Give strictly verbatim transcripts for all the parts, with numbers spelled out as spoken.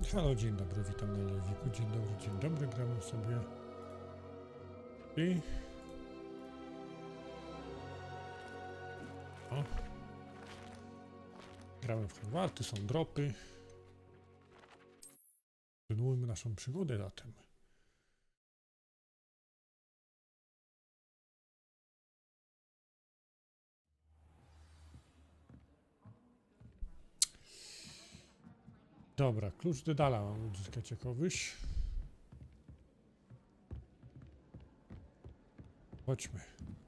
Halo, dzień dobry, witam na live'iku. Dzień dobry, dzień dobry, gramy sobie i o, gramy w Hogwarty, są dropy. Kontynuujmy naszą przygodę zatem. Dobra, klucz do Dala mam uzyskać jakowyś. Chodźmy.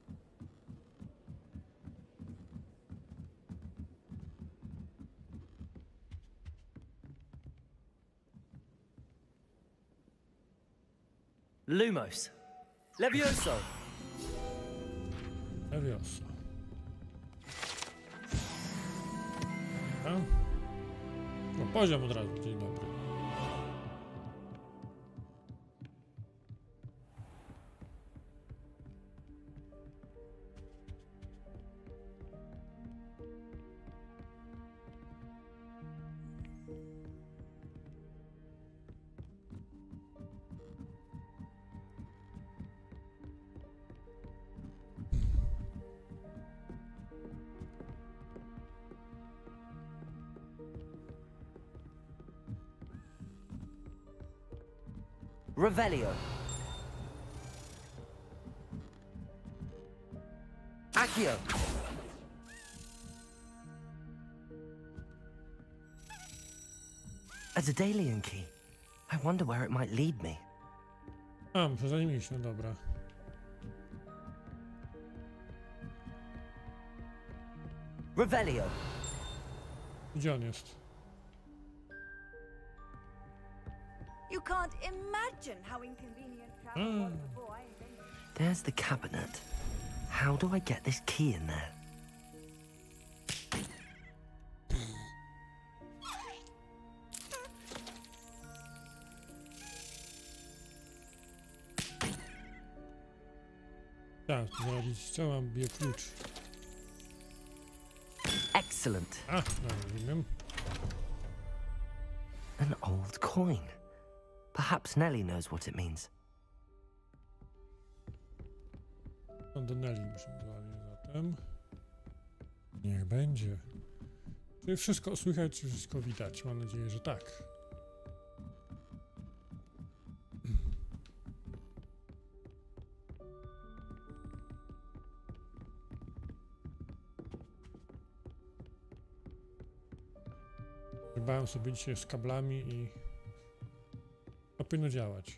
Lumos. Levioso. Levioso. A? No, poziom od razu, dzień dobry. Revelio. Accio. A Daedalian key. I wonder where it might lead me. A, muszę za nim iść, no dobra. Revelio. Gdzie on jest? You can't imagine how inconvenient travel Mm. was before I invented it. There's the cabinet. How do I get this key in there? Tak, zrobić co mam, bije klucz. Excellent. A, no, wiem. An old coin. Perhaps Nellie knows what it means. No do Nelly muszę dzwonić zatem. Niech będzie. Czy wszystko słychać, czy wszystko widać? Mam nadzieję, że tak. Bałem sobie dzisiaj z kablami i to powinno działać.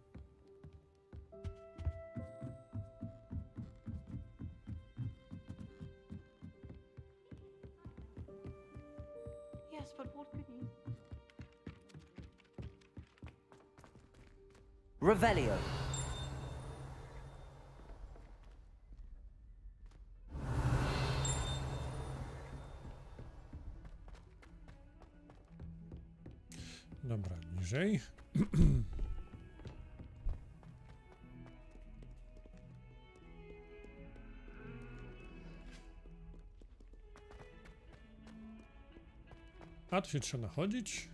Yes, but what could you? Revelio. Dobra, niżej. A tu się trzeba nachodzić.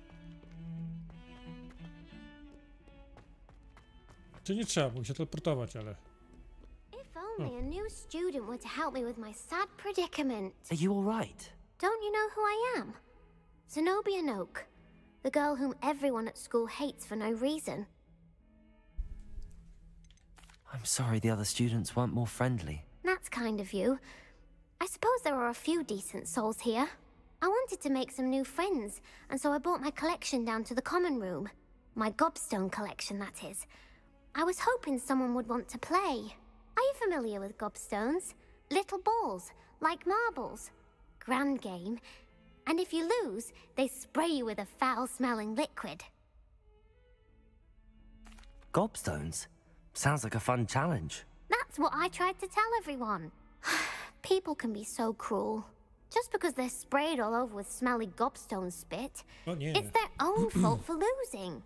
Czy nie trzeba, mógł się teleportować, ale... If only a new student were to help me with my sad predicament. Are you all right? Don't you know who I am? Zenobia Noak, the girl whom everyone at school hates for no reason. I'm sorry the other students weren't more friendly. That's kind of you. I suppose there are a few decent souls here. I wanted to make some new friends, and so I brought my collection down to the common room. My gobstone collection, that is. I was hoping someone would want to play. Are you familiar with gobstones? Little balls, like marbles. Grand game. And if you lose, they spray you with a foul-smelling liquid. Gobstones? Sounds like a fun challenge. That's what I tried to tell everyone. People can be so cruel. Just because they're sprayed all over with smelly gobstone spit, Oh, yeah. it's their own fault for losing.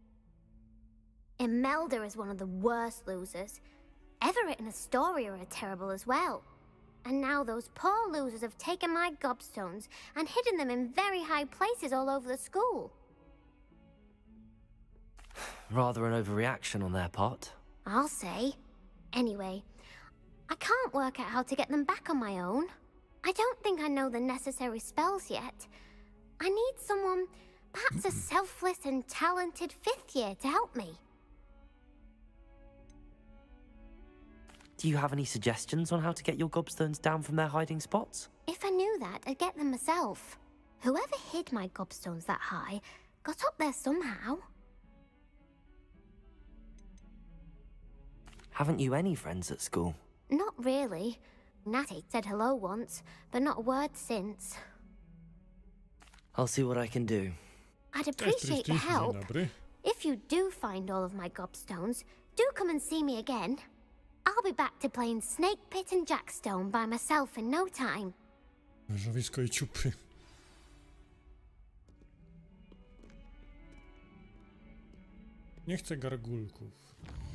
Imelda is one of the worst losers. Everett and Astoria are terrible as well. And now those poor losers have taken my gobstones and hidden them in very high places all over the school. Rather an overreaction on their part. I'll say. Anyway, I can't work out how to get them back on my own. I don't think I know the necessary spells yet. I need someone, perhaps a selfless and talented fifth year to help me. Do you have any suggestions on how to get your gobstones down from their hiding spots? If I knew that, I'd get them myself. Whoever hid my gobstones that high got up there somehow. Haven't you any friends at school? Not really. Natty said hello once, but not a word since. I'll see what I can do. I'd Cześć, appreciate the Tristy, help. dzień dobry. If you do find all of my gobstones, do come and see me again. I'll be back to playing Snake Pit and Jackstone by myself in no time. Wężowisko i ciupy. Nie chcę gargulków.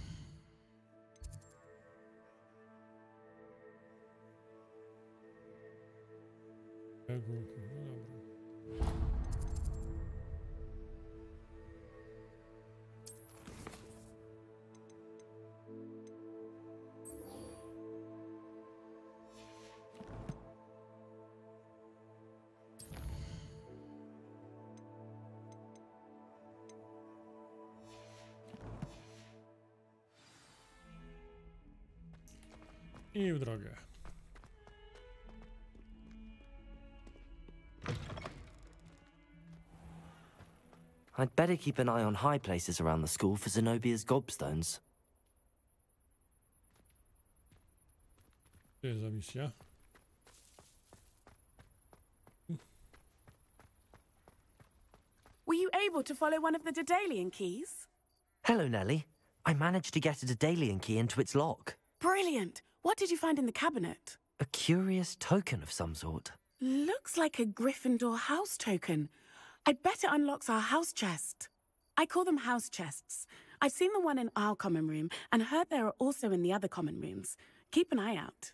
Gargulków, no dobra. I w drogę. I'd better keep an eye on high places around the school for Zenobia's gobstones. Co jest za misja? Were you able to follow one of the Daedalian keys? Hello, Nellie. I managed to get a Daedalian key into its lock. Brilliant! What did you find in the cabinet? A curious token of some sort. Looks like a Gryffindor house token. I bet it unlocks our house chest. I call them house chests. I've seen the one in our common room and heard there are also in the other common rooms. Keep an eye out.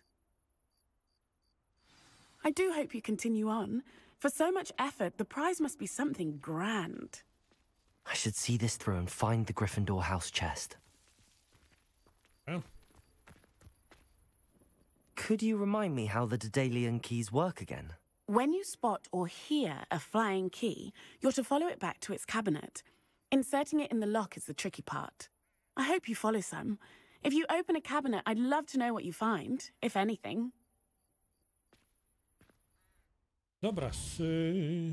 I do hope you continue on. For so much effort, the prize must be something grand. I should see this through and find the Gryffindor house chest. A? Could you remind me how the Daedalian keys work again? When you spot or hear a flying key, you're to follow it back to its cabinet. Inserting it in the lock is the tricky part. I hope you follow some. If you open a cabinet, I'd love to know what you find, if anything. Dobra, sy...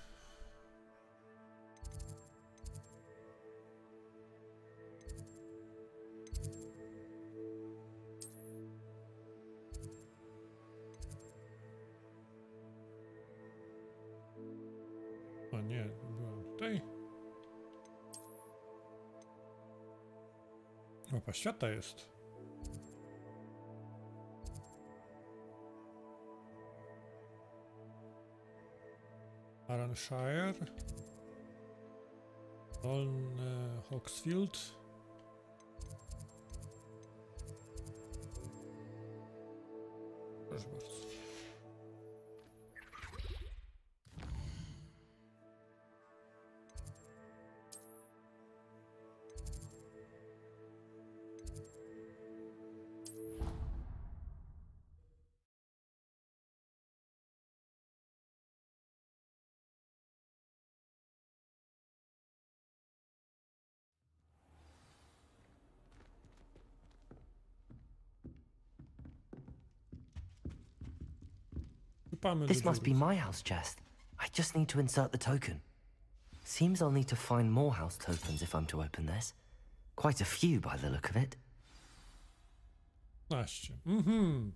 O nie, byłam tutaj. Mapa świata jest. Arranshire. Dolny Hawksfield. Proszę bardzo. This must be my house chest. I just need to insert the token. Seems I'll need to find more house tokens if I'm to open this. Quite a few by the look of it. piętnaście. Mhm.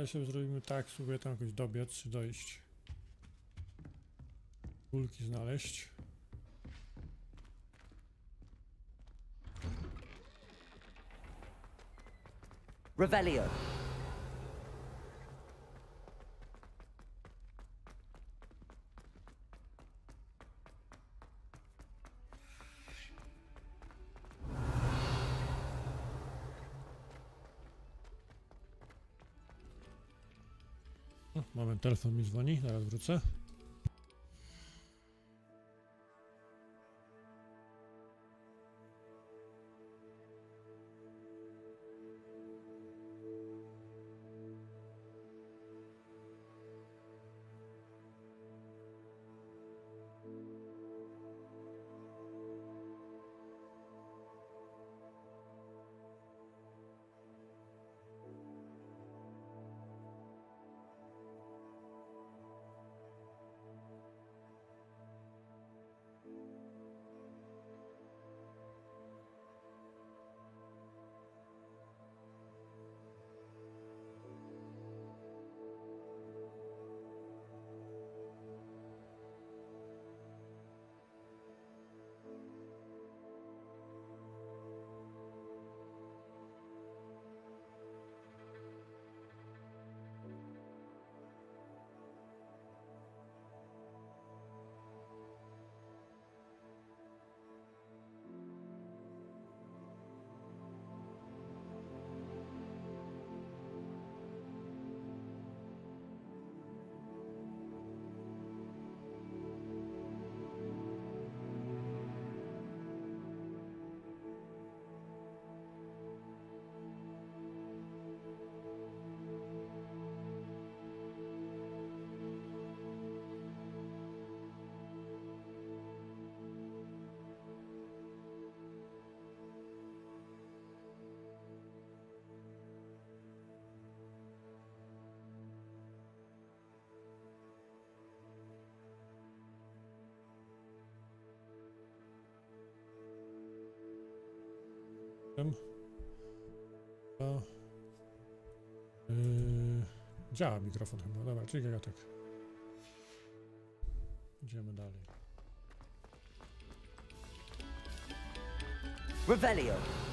ale sobie zrobimy tak, spróbuję tam jakoś dobiec czy dojść. Kulki znaleźć. Revelio. O, moment, telefon mi dzwoni, zaraz wrócę. To, yy, działa mikrofon chyba. Dobra, czyli ja tak. Idziemy dalej. Revelio.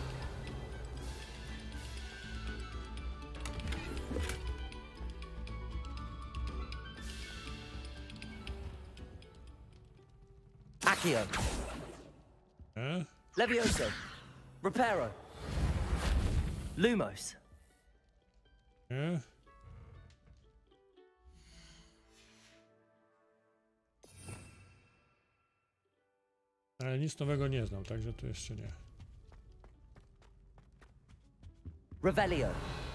Accio. E? Levioso. Reparo. Lumos. Nie? Ale nic nowego nie znam, także tu jeszcze nie. Revelio.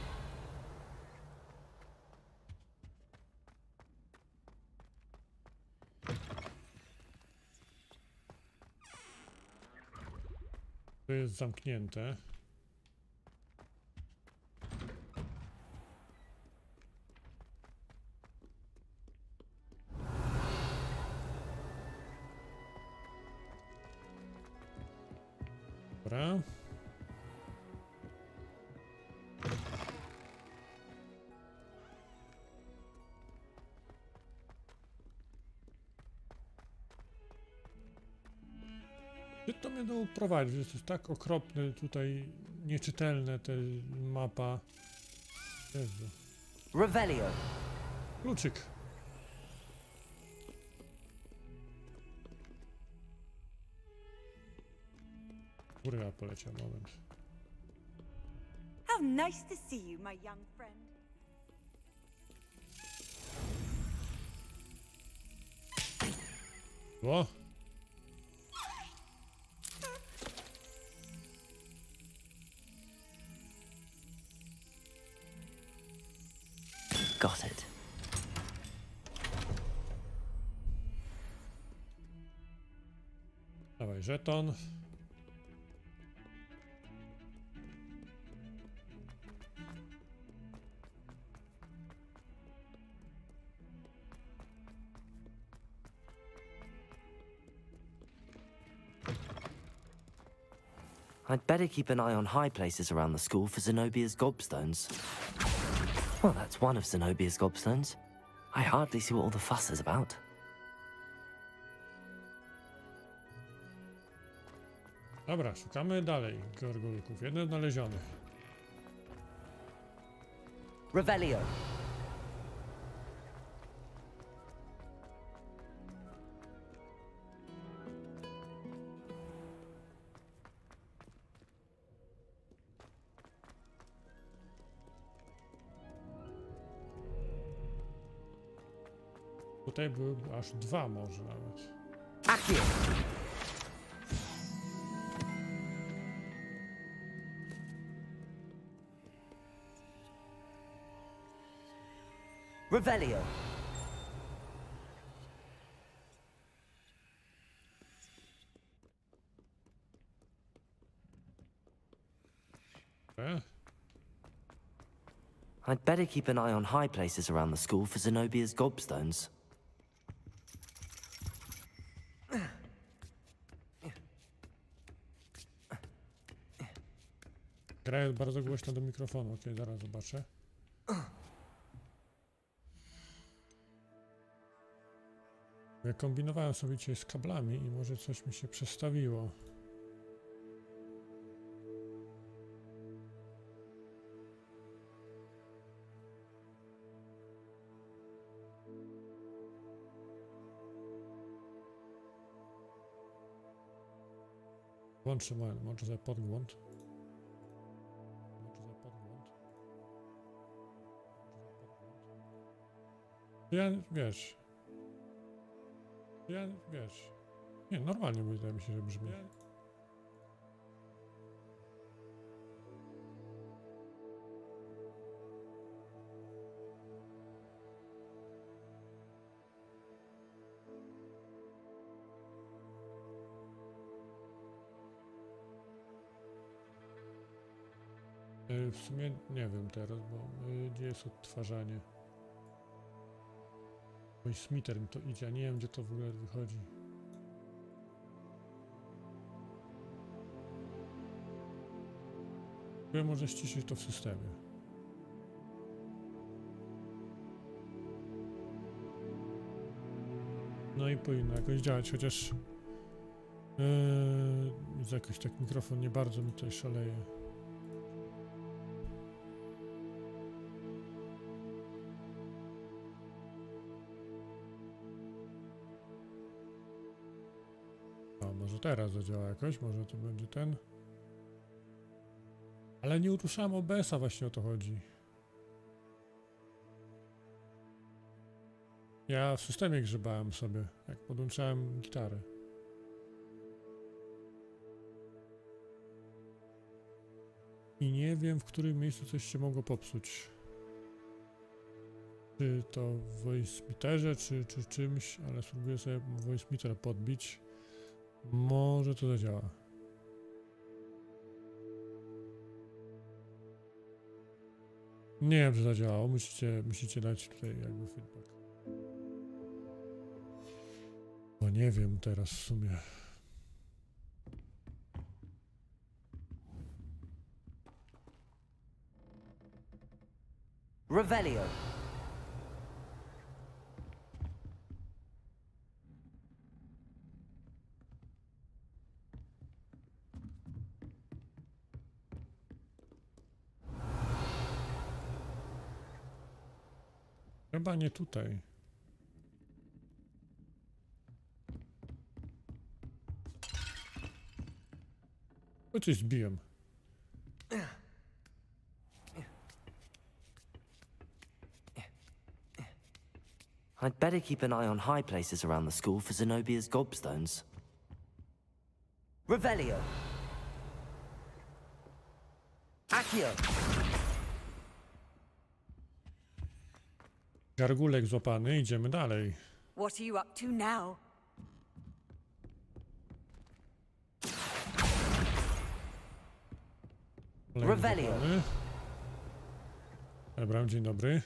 To jest zamknięte. Dobra. Gdzie to mnie doprowadzi? To jest tak okropne tutaj, nieczytelne ta mapa. Jezu. Revelio. Kluczyk. Góra poleciał, moment. How nice to see you, my young friend. O! Got it. Dawaj żeton. I'd better keep an eye on high places around the school for Zenobia's gobstones. Well, that's one of Zenobia's gobstones. I hardly see what all the fuss is about. Dobra, szukamy dalej gargulków. Jeden znaleziony. Revelio. Tutaj były aż dwa może nawet. Accio. Revelio. E? I'd better keep an eye on high places around the school for Zenobia's gobstones. Gra jest bardzo głośna do mikrofonu. Okej, zaraz zobaczę. Ja kombinowałem sobie dzisiaj z kablami i może coś mi się przestawiło. Włączę, włączę sobie podgląd. Włączę sobie podgląd. Ja, wiesz... Ja, wiesz... Nie, normalnie wydaje mi się, że brzmi. W sumie nie wiem teraz, bo y, gdzie jest odtwarzanie. Mój smiter mi to idzie, a nie wiem gdzie to w ogóle wychodzi. Ja może ściszyć to w systemie. No i powinno jakoś działać, chociaż yy, jakoś tak mikrofon nie bardzo mi tutaj szaleje. A może teraz zadziała jakoś, może to będzie ten. Ale nie uruszałem O B S-a, właśnie o to chodzi. Ja w systemie grzebałem sobie, jak podłączałem gitarę. I nie wiem, w którym miejscu coś się mogło popsuć. Czy to w voice meterze, czy, czy czymś, ale spróbuję sobie voice meter podbić. Może to zadziała. Nie wiem, czy zadziałało. Musicie, musicie dać tutaj jakby feedback. Bo nie wiem teraz w sumie. Revelio. Chyba nie tutaj. O, coś zbiłem. I'd better keep an eye on high places around the school for Zenobia's gobstones. Revelio. Accio. Gargulek złapany, idziemy dalej. What are you up to now? Kolejny Revelio. złapany. Dobra, dzień dobry.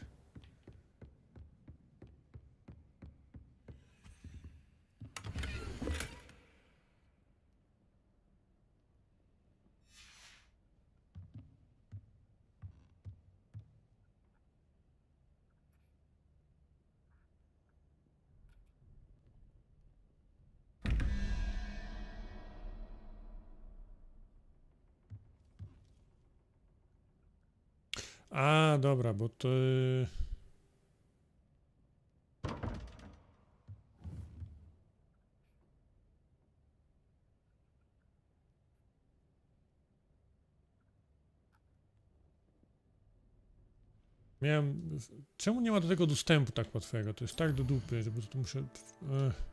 A, dobra, bo to... Miałem... Czemu nie ma do tego dostępu tak łatwego? To jest tak do dupy, że po prostu muszę... Ech.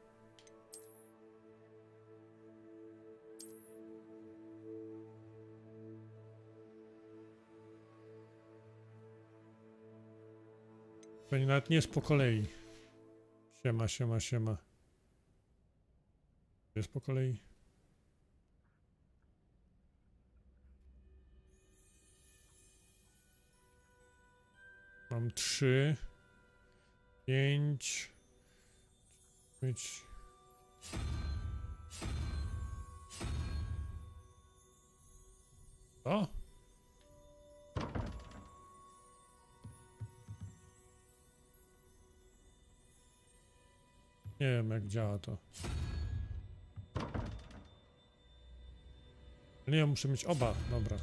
Pewnie nawet nie jest po kolei. Siema, siema, siema. Jest po kolei. Mam trzy, pięć, pięć. O! Nie wiem, jak działa to. Nie, ja muszę mieć oba, dobra.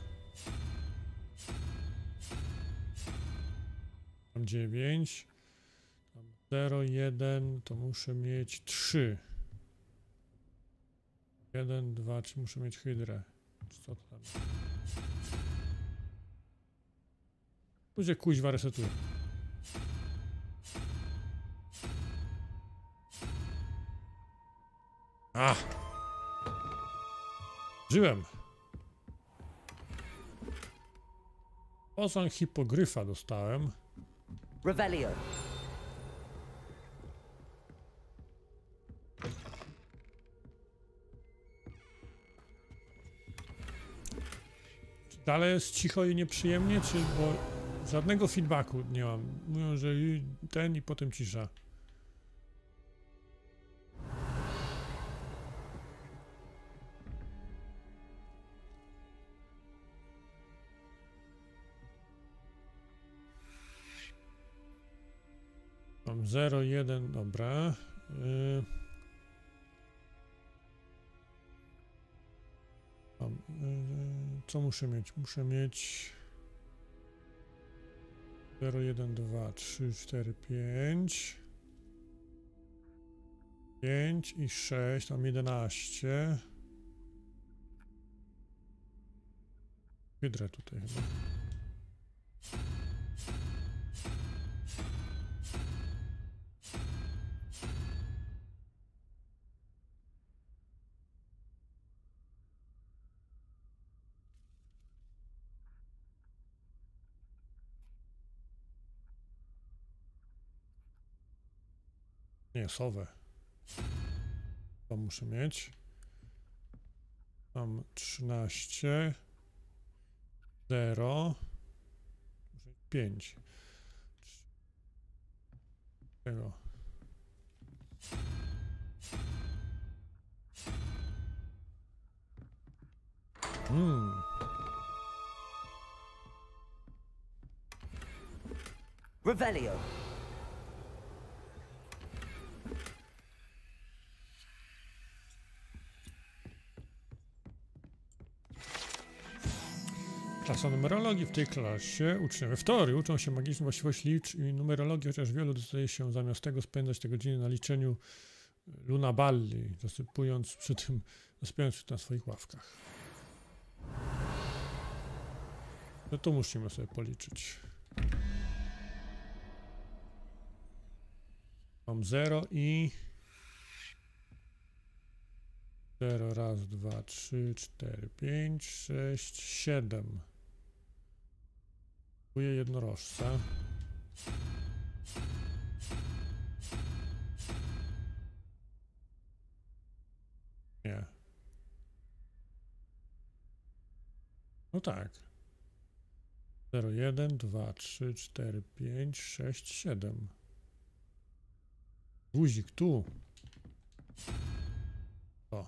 Mam dziewięć. Tam zero, jeden, to muszę mieć trzy. jeden, dwa, czy muszę mieć hydrę? Co to tam? Tu się kuźwa resetuje. A! Żyłem. Posąg hipogryfa dostałem. Revelio. Czy dalej jest cicho i nieprzyjemnie, czy bo żadnego feedbacku nie mam. Mówią, że ten i potem cisza. Mam zero, jeden, dobra. Yy. Mam, yy, co muszę mieć? Muszę mieć zero, jeden, dwa, trzy, cztery, pięć. pięć i sześć, mam jedenaście. Hydrę tutaj chyba. Nie, sowę. To muszę mieć. Mam trzynaście. zero. pięć. Tego. Hmm. Revelio. Klasa numerologii. W tej klasie uczniowie w teorii uczą się magicznych właściwości liczb i numerologii, chociaż wielu dostaje się zamiast tego spędzać te godziny na liczeniu lunaballi, zasypując przy tym, zasypiając przy tym na swoich ławkach. No to musimy sobie policzyć. Mam zero i... zero, raz, dwa, trzy, cztery, pięć, sześć, siedem. Kupuję jednorożca. Nie. No tak. zero, jeden, dwa, trzy, cztery, pięć, sześć, siedem. Guzik tu. O.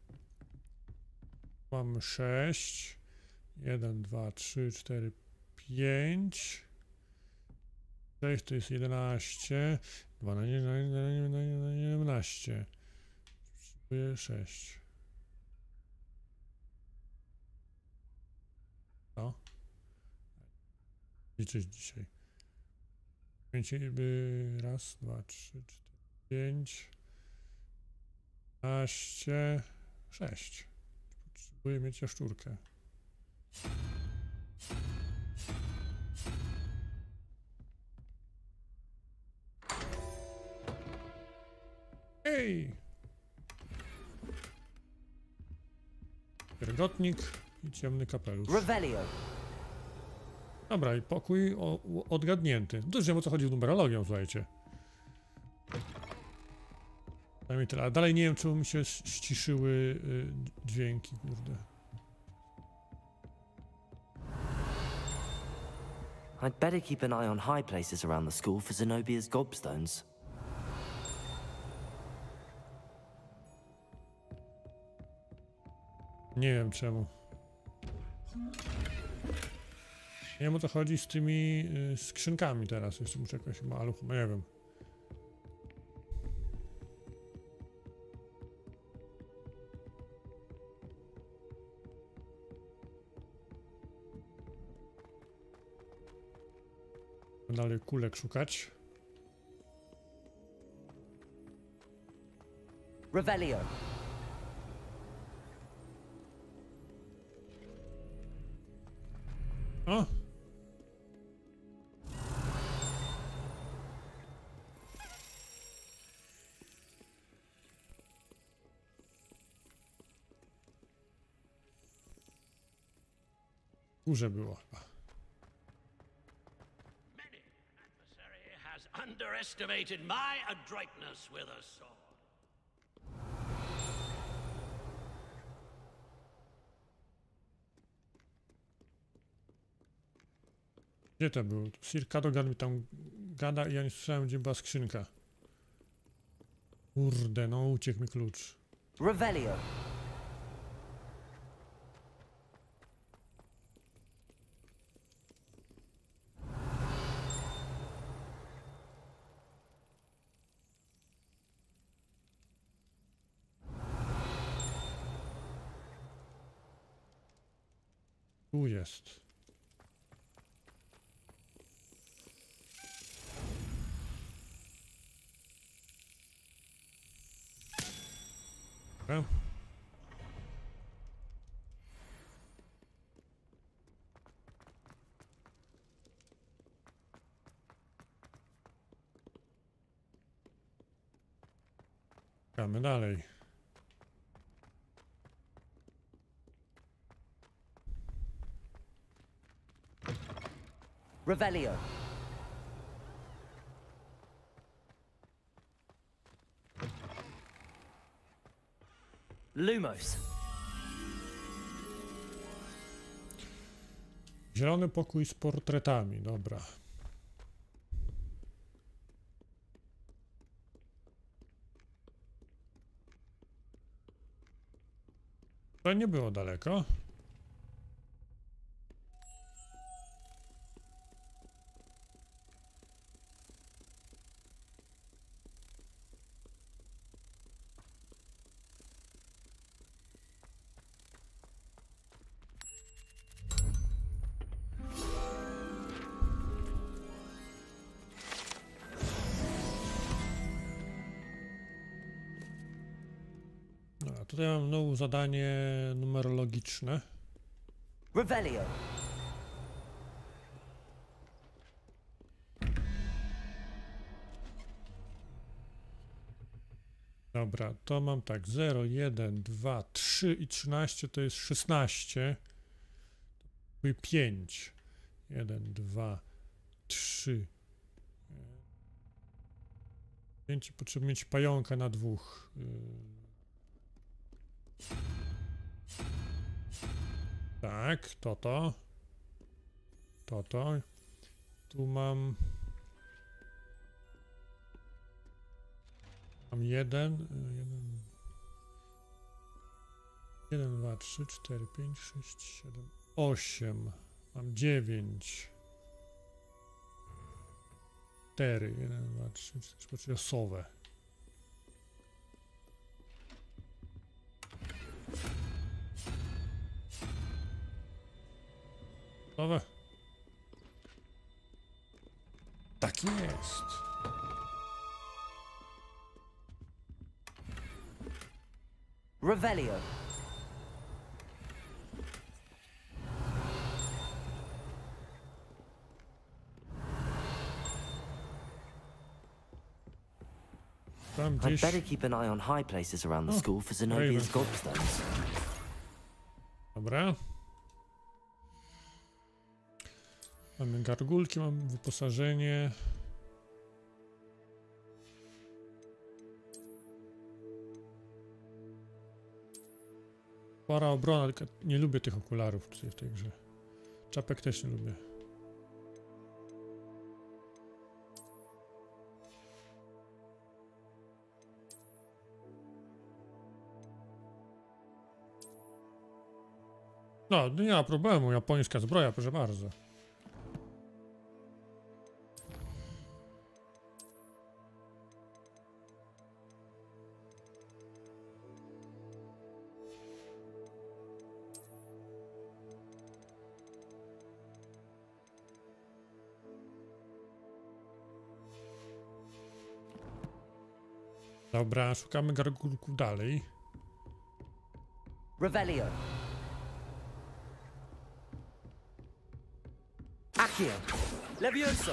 Mamy sześć. jeden, dwa, trzy, cztery, pięć. sześć to jest jedenaście. dwanaście, jedenaście. Potrzebuję sześć. No. liczyć dzisiaj. Raz, dwa, trzy, cztery, pięć, piętnaście, sześć. Potrzebuję mieć jaszczurkę. Ej! Piergotnik i ciemny kapelusz. Revelio. Dobra, i pokój o, o, odgadnięty. Dobrze wiem, o co chodzi z numerologią, słuchajcie. Przynajmniej tyle. A dalej nie wiem, czemu mi się ściszyły y, dźwięki, kurde. I'd better keep an eye on high places around the school for Zenobia's gobstones. Nie wiem czemu. Nie wiem, o co chodzi z tymi y, skrzynkami teraz. Jeszcze muszę jakoś maluch, nie wiem. Dalej kulek szukać. Revelio. O! W górze było chyba. Has underestimated my adroitness with a sword. Gdzie to był? Sir Cadogan mi tam gada i ja nie słyszałem, gdzie była skrzynka. Kurde, no uciekł mi klucz. Revelio. Tu jest. Dobra. Czekamy dalej. Revelio. Lumos. Zielony pokój z portretami, dobra. To nie było daleko. Dobra, tutaj mam znowu zadanie numerologiczne. Revelio. Dobra, to mam tak zero, jeden, dwa, trzy i trzynaście to jest szesnaście. I pięć. jeden, dwa, trzy. pięć, potrzeba mieć pająka na dwóch. Tak, to to. To to. Tu mam... Mam jeden, jeden, jeden, dwa, trzy, cztery, pięć, sześć, siedem, osiem. Mam dziewięć. cztery, jeden, dwa, trzy, cztery, cztery, losowe. Gotowe. Tak jest. Revelio. Tam I'd gdzieś... better keep an eye on high places around the Oh, school for Zenobia's Raven. gobstones. Dobra. Mamy gargulki, mamy wyposażenie. Para obrona, tylko nie lubię tych okularów tutaj w tej grze. Czapek też nie lubię. No, nie ma problemu, japońska zbroja, proszę bardzo. Dobra, szukamy gargulków dalej. Revelio. Accio. Levioso.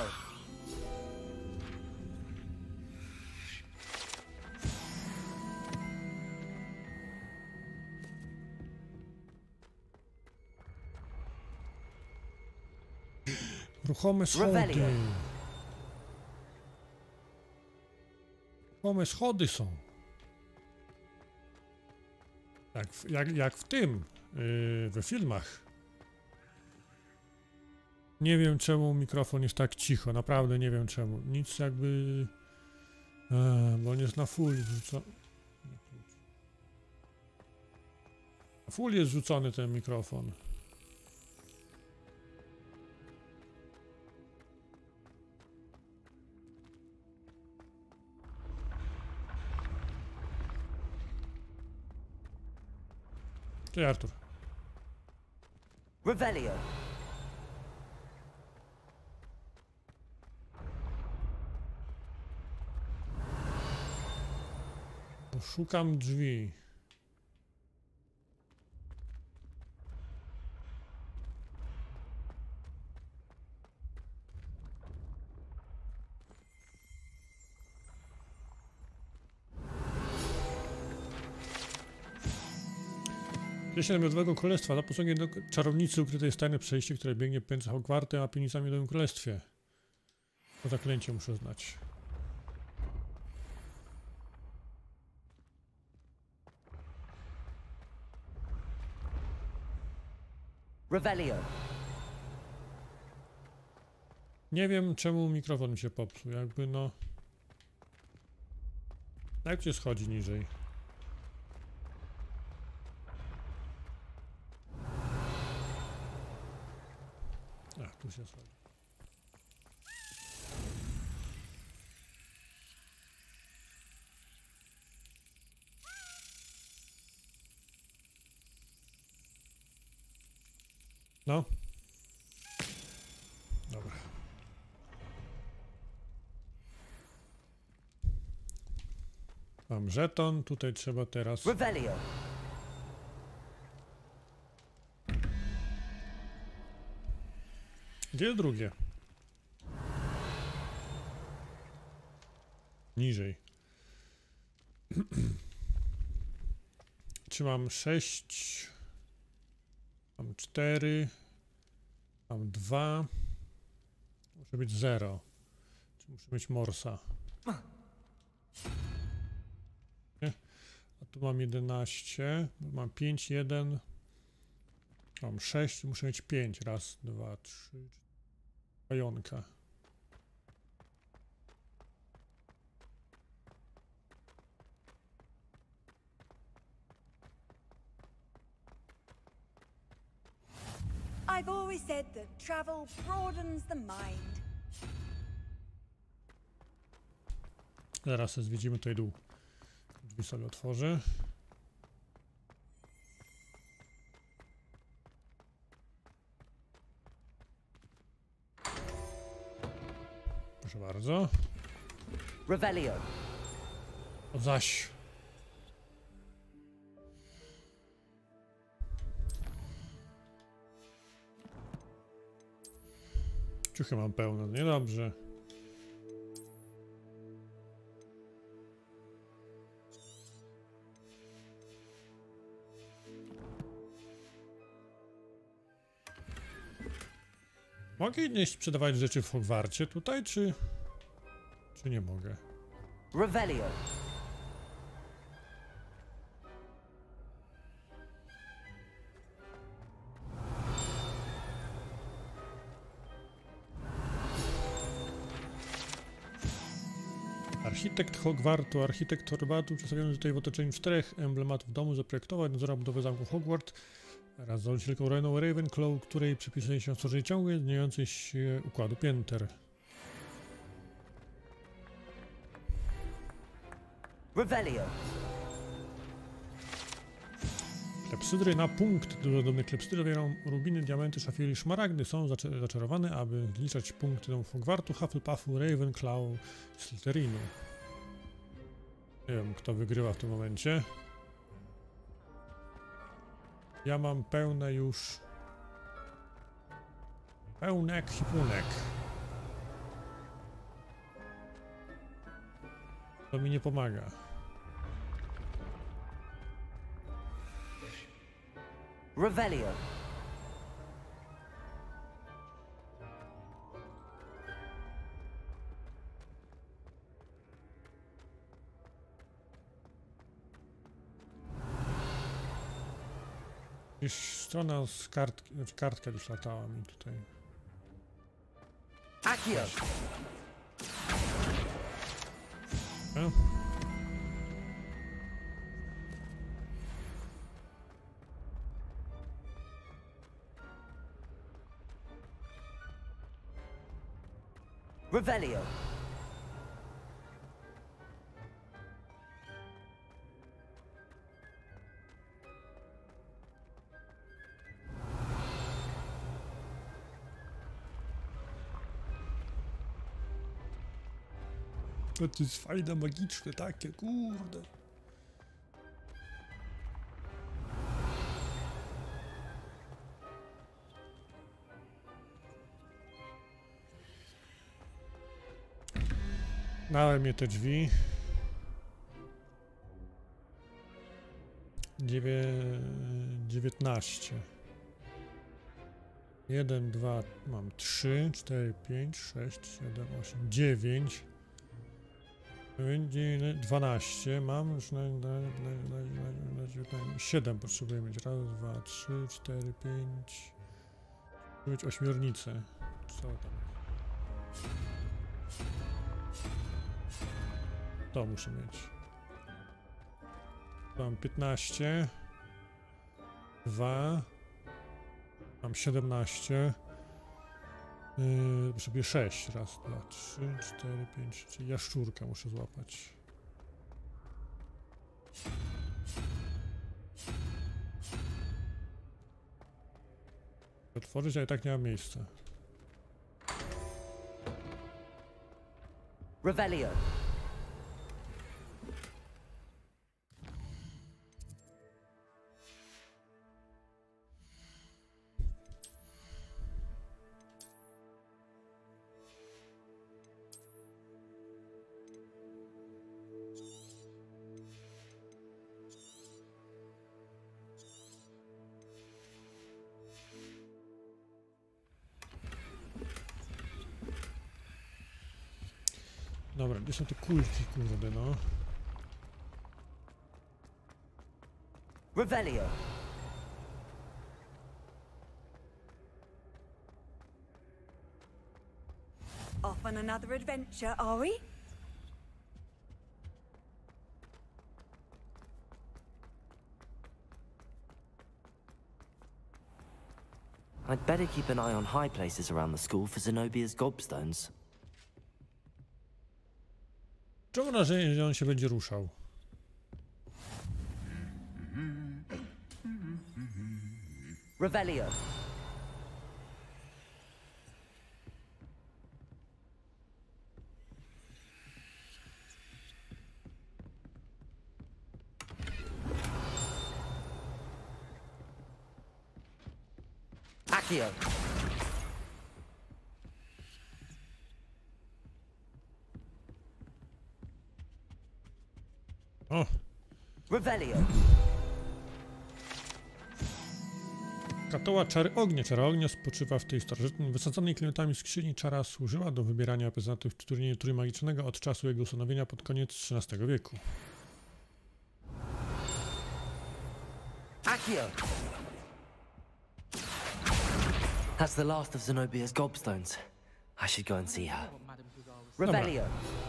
Ruchome schody. Revelio. Ruchome schody są. Jak w, jak, jak w tym, yy, we filmach. Nie wiem czemu mikrofon jest tak cicho, naprawdę nie wiem czemu. Nic jakby... E, bo on jest na full rzucony. Na full jest rzucony ten mikrofon. Cześć Artur. Revelio. Szukam drzwi. Pieśń Miodowego Królestwa. Za posługiem do czarownicy ukryte jest tajne przejście, które biegnie pomiędzy Hogwartem a piwnicami w Miodowym Królestwie. To zaklęcie muszę znać. Revelio. Nie wiem czemu mikrofon mi się popsuł, jakby no... Jak się schodzi niżej? Ach, tu się schodzi. No. Dobra. Mam żeton, tutaj trzeba teraz... Revelio. Gdzie jest drugie? Niżej. Czy mam sześć? Mam cztery. Mam dwa. Muszę być zero. Czy muszę mieć morsa? Nie? A tu mam jedenaście. Mam pięć, jeden. Mam sześć. Muszę mieć pięć. Raz, dwa, trzy. Pająka. I've always said that travel broadens the mind. Zaraz sobie zwiedzimy tutaj dół. Drzwi sobie otworzę. Proszę bardzo. Revelio. O zaś. Ciuchy mam pełno, niedobrze. Mogę nie sprzedawać rzeczy w Hogwarcie tutaj, czy... czy nie mogę? Revelio. Architekt Hogwartu, architekt Torbatu, przedstawiony tutaj w otoczeniu czterech emblematów domu, zaprojektował i nadzorował budowę zamku Hogwart wraz z założycielką Reną Ravenclaw, której przypisuje się stworzenie ciągłe zmieniającej się układu pięter. Revelio. Klepsydry na punkt. Dużo drobnych klepsydry zawierają rubiny, diamenty, szafiry i szmaragdy. Są zacz zaczarowane, aby zliczać punkty do Hogwartu, Hufflepuffu, Ravenclaw i Slytherinu. Nie wiem, kto wygrywa w tym momencie. Ja mam pełne już... pełny ekwipunek. To mi nie pomaga. Revelio. Gdzieś strona z kartki, znaczy kartka już latała mi tutaj. Accio. E? Revelio. To jest fajne, magiczne takie, kurde. Dałem mnie te drzwi. Dziewię... dziewiętnaście. jeden, dwa, mam trzy, cztery, pięć, sześć, siedem, osiem, dziewięć. dwanaście. Mam już na, na, na, na, na, na, na siedem potrzebuję mieć. Raz, dwa, trzy, cztery, pięć. Mieć ośmiornicę. Co tam? To muszę mieć. Mam piętnaście. dwa. Mam siedemnaście. Yy, sobie sześć. Raz, dwa, trzy, cztery, pięć. Czyli jaszczurkę muszę złapać. Otworzyć, a i tak nie ma miejsca. Revelio. Dobra, gdzie są te kulki, kurde, no? Revelio. Off on another adventure, are we? I'd better keep an eye on high places around the school for Zenobia's gobstones. Czemu wrażenie, że on się będzie ruszał? Revelio. Accio. O! Revelio. Katoła czary ognia. Czara ognia spoczywa w tej starożytnej, wysadzonej klimatami skrzyni. Czara służyła do wybierania reprezentantów w turnieju trójmagicznego od czasu jego ustanowienia pod koniec trzynastego wieku. Accio. That's the last of Zenobia's gobstones. I should go and see her. Revelio.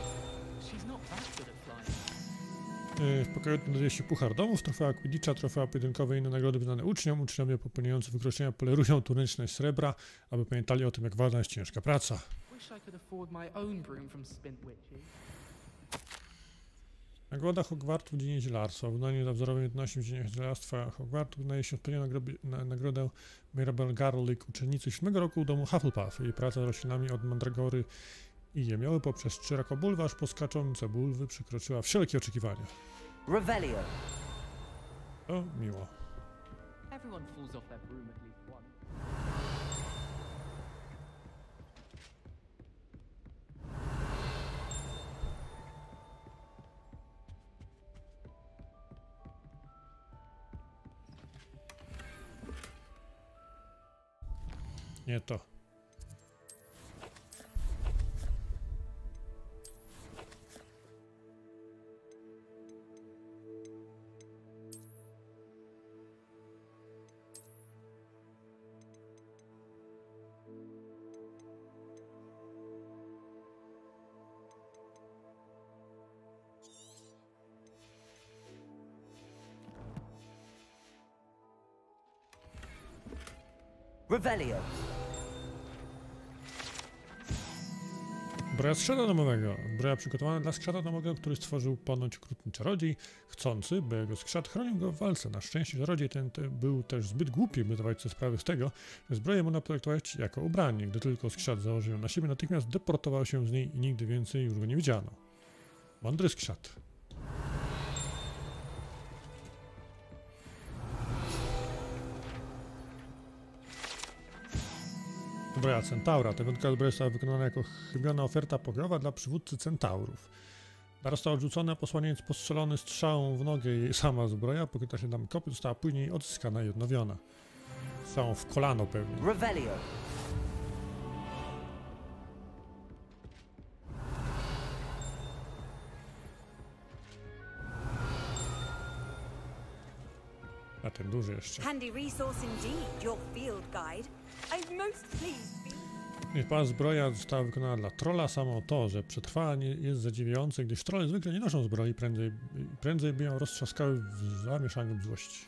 Yy, W pokoju znajduje się puchar domów, trofea Quidditcha, trofea pojedynkowe i inne nagrody wyznane uczniom. Uczniowie popełniający wykroczenia polerują turniejność srebra, aby pamiętali o tym, jak ważna jest ciężka praca. Nagroda Hogwartu w dziedzinie zielarstwa. W uznaniu za wzorowe umiejętności w dziedzinie zielarstwa Hogwartu uznaje się odpowiednią nagrodę, na, nagrodę Mirabel Garlick, uczennicy siódmego roku domu Hufflepuff. Jej praca z roślinami od mandragory i jemioły poprzez czyrako-bulwy aż po skaczące bulwy przekroczyła wszelkie oczekiwania. Revelio. O, miło. Everyone falls off their broom at least once. Nie to. Revelio. Zbroja skrzata domowego. Zbroja przygotowana dla skrzata domowego, który stworzył ponoć okrutny czarodziej, chcący, by jego skrzat chronił go w walce. Na szczęście czarodziej ten te był też zbyt głupi, by zdawać sobie sprawę z tego, że zbroję można potraktować jako ubranie. Gdy tylko skrzat założył ją na siebie, natychmiast deportował się z niej i nigdy więcej już go nie widziano. Mądry skrzat. Zbroja Centaura. Ta wyjątkowa zbroja została wykonana jako chybiona oferta pokojowa dla przywódcy Centaurów. Została odrzucona, posłaniec postrzelony strzałą w nogę. Jej sama zbroja, pokryta się tam kopy, została później odzyskana i odnowiona. Strzałą w kolano pewnie. Revelio. A ten duży jeszcze. Handy resource indeed, your field guide. I'm most pleased. Niech pan zbroja została wykonana dla trolla. Samo to, że przetrwała, nie jest zadziwiające, gdyż trolle zwykle nie noszą zbroi, prędzej, prędzej by ją roztrzaskały w zamieszaniu złości.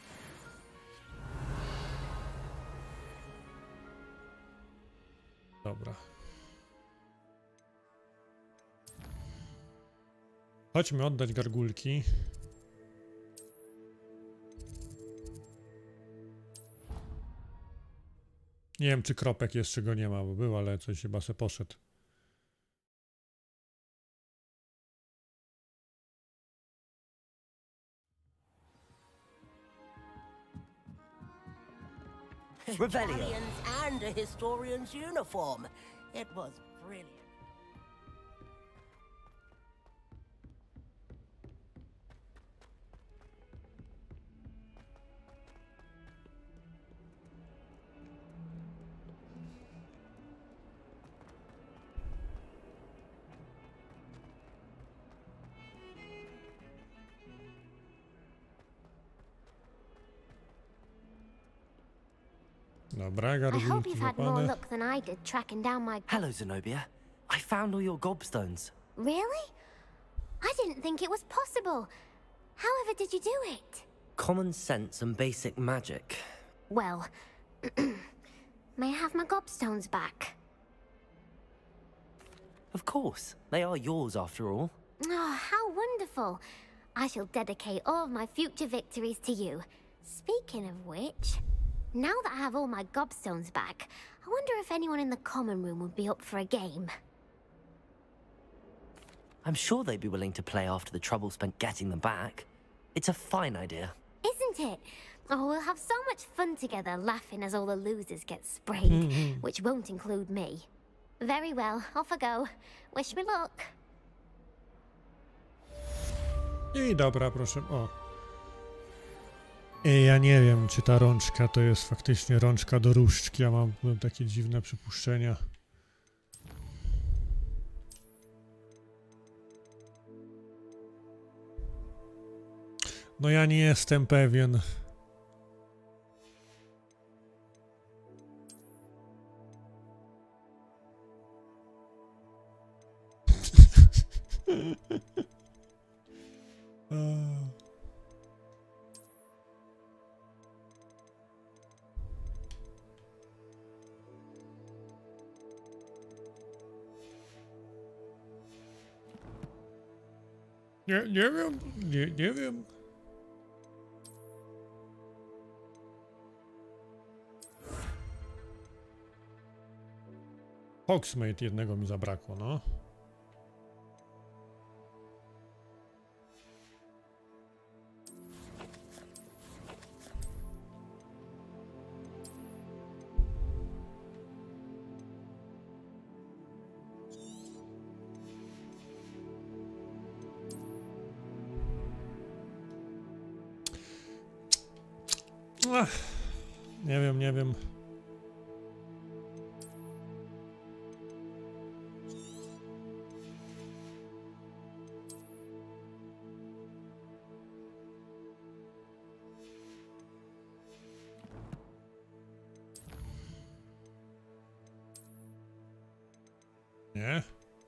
Dobra. Chodźmy oddać gargulki. Nie wiem, czy kropek jeszcze go nie ma, bo był, ale coś chyba se poszedł. Revelio. And a historian's uniform. It was brilliant. Dobra, I hope gargulki you've had more złapane. luck than I did tracking down my... Hello, Zenobia. I found all your gobstones. Really? I didn't think it was possible. However did you do it? Common sense and basic magic. Well, may I have my gobstones back? Of course. They are yours after all. Oh, how wonderful. I shall dedicate all of my future victories to you. Speaking of which, now that I have all my gobstones back, I wonder if anyone in the common room would be up for a game. I'm sure they'd be willing to play after the trouble spent getting them back. It's a fine idea. Isn't it? Oh, we'll have so much fun together, laughing as all the losers get sprayed, which won't include me. Very well, off I go. Wish me luck. I dobra, proszę. O. Ej, ja nie wiem, czy ta rączka to jest faktycznie rączka do różdżki. Ja mam takie dziwne przypuszczenia. No ja nie jestem pewien. Nie, nie wiem, nie, nie wiem. Hogsmeade jednego mi zabrakło, no. Ach, nie wiem, nie wiem. Nie.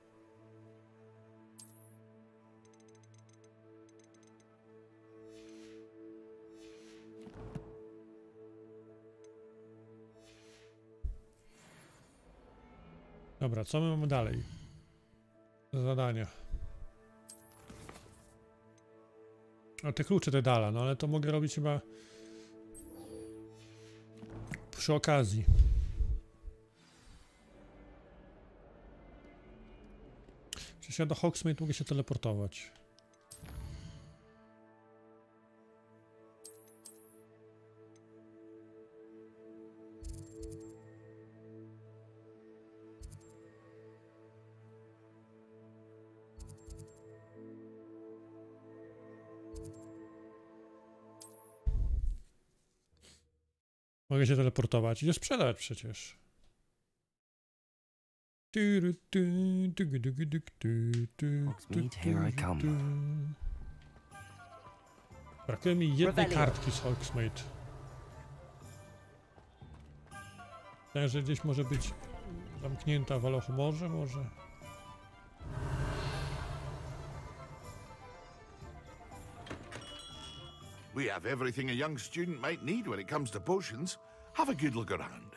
Dobra, co my mamy dalej? Zadania. A te klucze te dala, no ale to mogę robić chyba przy okazji. Przecież ja do Hogsmeade mogę się teleportować. Mogę się teleportować i je sprzedać przecież. Hogsmeade, here I come. Brakuje mi jednej kartki z Hogsmeade. Myślałem, że gdzieś może być zamknięta w Alohomorze, może. We have everything a young student might need when it comes to potions. Have a good look around.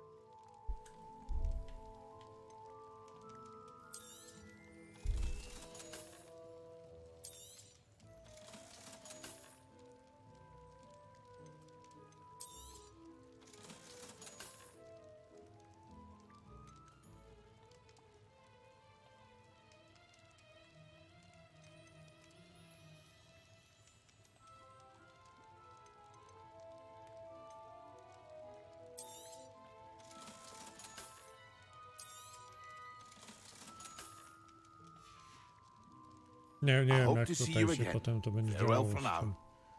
Nie, nie wiem, jak tutaj się potem to będzie działało z tym,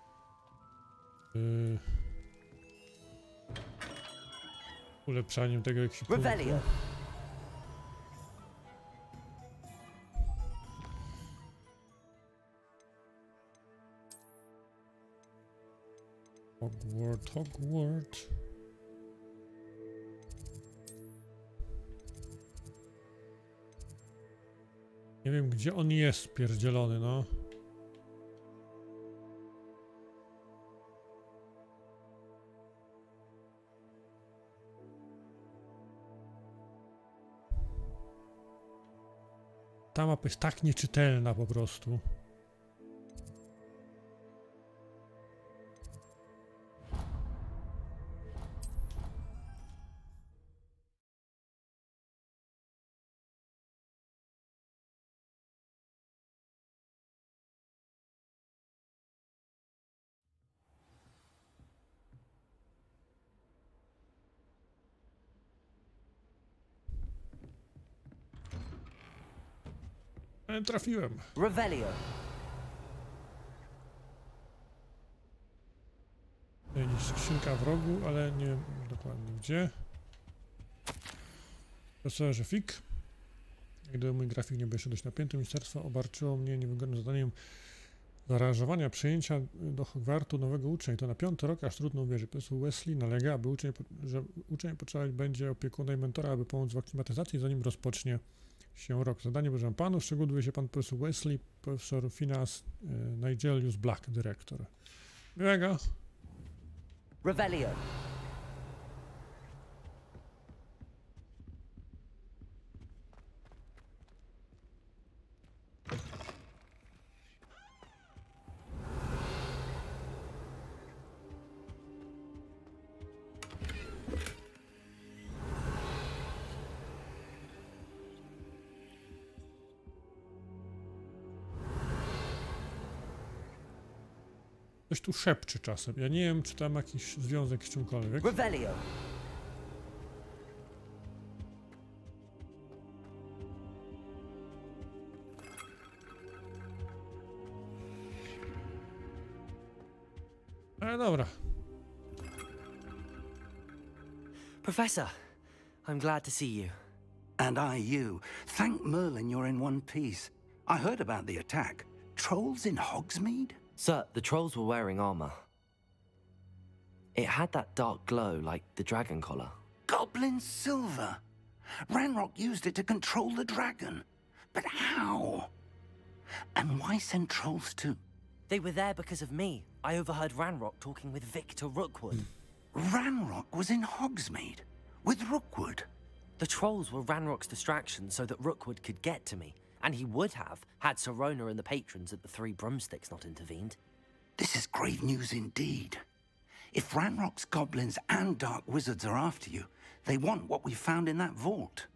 yy, ulepszaniem tego ekwipunku. Hogwarts, Hogwarts. Nie wiem, gdzie on jest pierdzielony, no. Ta mapa jest tak nieczytelna po prostu. Ale trafiłem. Revelio. Jakiś skrzynka w rogu, ale nie wiem dokładnie gdzie. Profesorze Fig. Gdyby mój grafik nie był jeszcze dość napięty, ministerstwo obarczyło mnie niewygodnym zadaniem zaaranżowania przyjęcia do Hogwartu nowego ucznia. I to na piąty rok, aż trudno uwierzyć. Profesor Weasley nalega, aby uczeń, że uczeń potrzebować będzie opiekuna i mentora, aby pomóc w aklimatyzacji, zanim rozpocznie się rok. Zadanie bierzemy panu, w szczegóły się pan profesor Weasley, profesor Phineas y, Nigelius Black, dyrektor. Miłego. Revelio. Coś tu szepczy czasem. Ja nie wiem, czy tam jakiś związek z czymkolwiek. Revelio. Ale dobra. Professor, I'm glad to see you. And I you. Thank Merlin you're in one piece. I heard about the attack. Trolls in Hogsmeade? Sir, the trolls were wearing armor. It had that dark glow like the dragon collar. Goblin silver! Ranrock used it to control the dragon. But how? And why send trolls to... They were there because of me. I overheard Ranrock talking with Victor Rookwood. Ranrock was in Hogsmeade? With Rookwood? The trolls were Ranrock's distraction so that Rookwood could get to me. And he would have, had Sirona and the patrons at the Three Broomsticks not intervened. This is grave news indeed. If Ranrock's goblins and dark wizards are after you, they want what we found in that vault.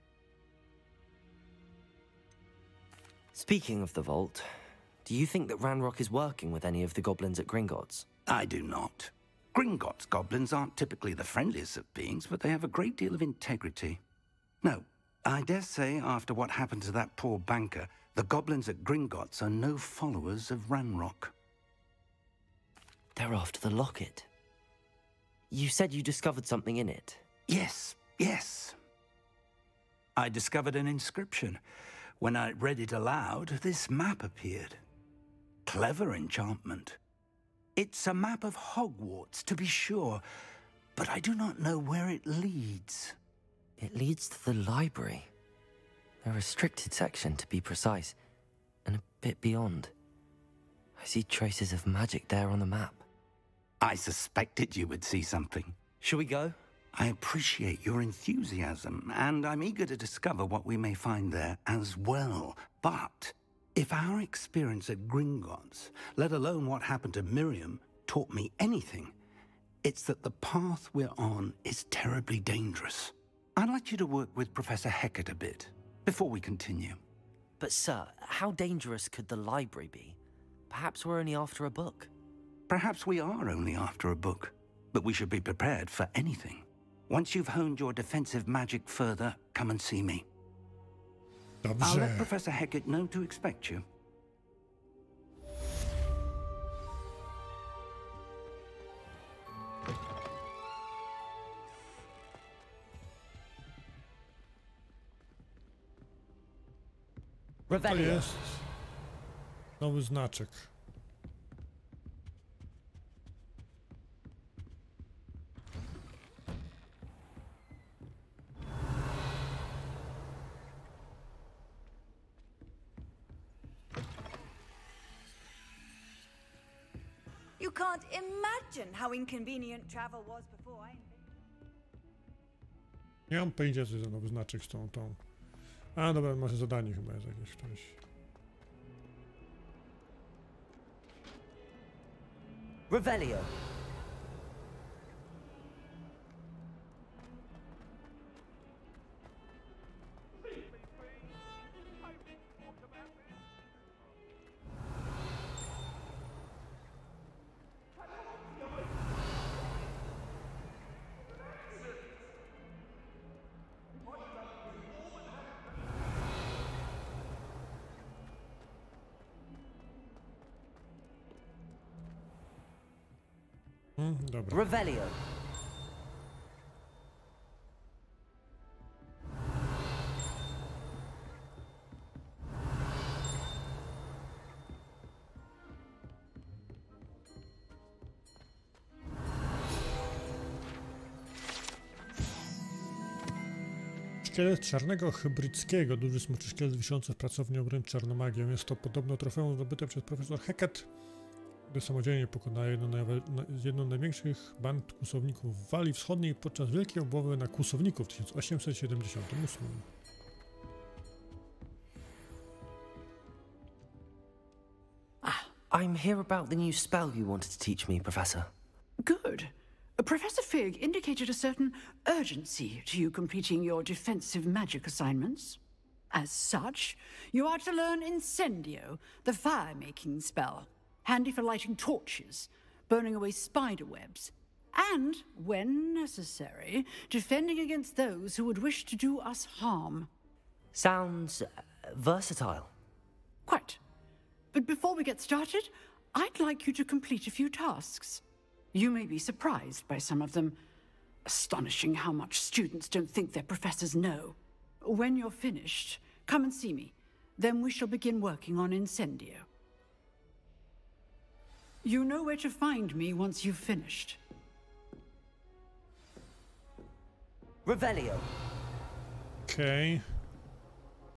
Speaking of the vault, do you think that Ranrock is working with any of the goblins at Gringotts? I do not. Gringotts goblins aren't typically the friendliest of beings, but they have a great deal of integrity. No, I dare say after what happened to that poor banker, the goblins at Gringotts are no followers of Ranrock. They're after the locket. You said you discovered something in it. Yes, yes. I discovered an inscription. When I read it aloud, this map appeared. Clever enchantment. It's a map of Hogwarts, to be sure, but I do not know where it leads. It leads to the library. A restricted section, to be precise, and a bit beyond. I see traces of magic there on the map. I suspected you would see something. Shall we go? I appreciate your enthusiasm, and I'm eager to discover what we may find there as well. But if our experience at Gringotts, let alone what happened to Miriam, taught me anything, it's that the path we're on is terribly dangerous. I'd like you to work with Professor Hecat a bit, before we continue. But sir, how dangerous could the library be? Perhaps we're only after a book. Perhaps we are only after a book, but we should be prepared for anything. Once you've honed your defensive magic further, come and see me. Dobrze. I'll let Professor Hecat know to expect you. To jest nowy znaczek. You can't imagine how inconvenient travel was before I... Nie mam pojęcia, co jest za nowy znaczek z tą, tą. A, dobra, może zadanie chyba jest jakieś któreś. Revelio. Mhm, dobra. Revelio. Szkielet czarnego hybrydzkiego, duży smoczy szkielet wiszący w pracowni obręcz czarnomagią. Jest to podobno trofeum zdobyte przez profesor Hackett, gdy samodzielnie pokonaje jedną, jedną z największych band kłusowników w Walii Wschodniej podczas wielkiej obłowy na kłusowników w tysiąc osiemset siedemdziesiątym ósmym. I'm here about the new spell you wanted to teach me, Professor. Good. Professor Fig indicated a certain urgency to you completing your defensive magic assignments. As such, you are to learn Incendio, the fire-making spell, handy for lighting torches, burning away spider webs, and, when necessary, defending against those who would wish to do us harm. Sounds uh, versatile. Quite. But before we get started, I'd like you to complete a few tasks. You may be surprised by some of them. Astonishing how much students don't think their professors know. When you're finished, come and see me. Then we shall begin working on Incendio. You know where to find me once you've finished. Revelio. Okej. Okay.